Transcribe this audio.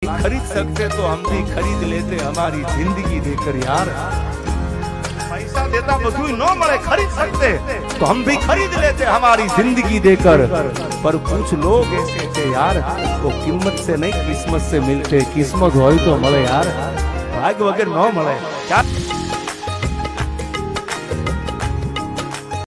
खरीद सकते तो हम भी खरीद लेते हमारी जिंदगी देकर यार। पैसा देता બધું न મળે, खरीद सकते तो हम भी खरीद लेते हमारी जिंदगी देकर। पर कुछ लोग ऐसे थे यार, वो कीमत से नहीं किस्मत से मिलते। किस्मत हो तो મળે यार, भाग्य वगैरह न મળે।